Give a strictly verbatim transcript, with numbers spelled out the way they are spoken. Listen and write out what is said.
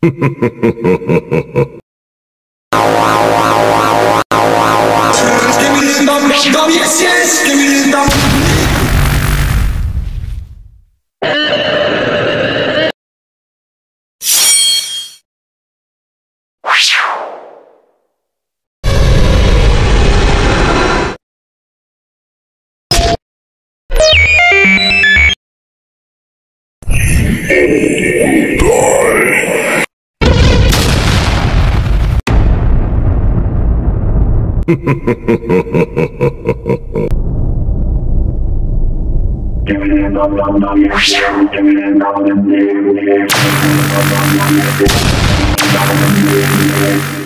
Give me the number, yes, yes, give me the number. Give me the number, yes, give me the number, yes, give me the number, yes.